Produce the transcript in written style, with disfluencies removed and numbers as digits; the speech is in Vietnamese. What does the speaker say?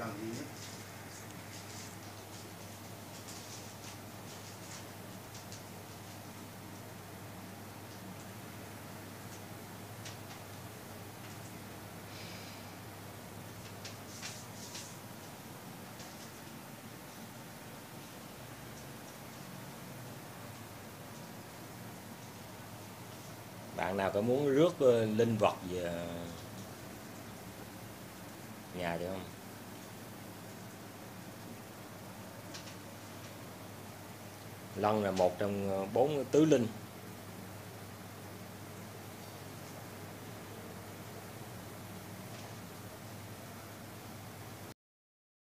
làm gì nhé. Bạn nào có muốn rước linh vật về nhà được không? Lân là một trong 4 tứ linh.